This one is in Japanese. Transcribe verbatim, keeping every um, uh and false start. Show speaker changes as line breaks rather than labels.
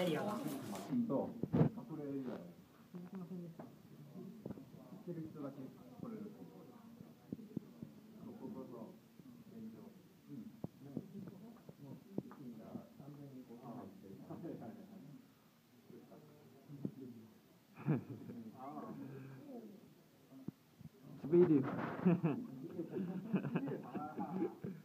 エリアが。
と、隠れエリア。すみませんでした。行ける人だけ来れる。こここそ現状。うん。もうもう資金が完全にこう入って。はいはいはい。
Speedy.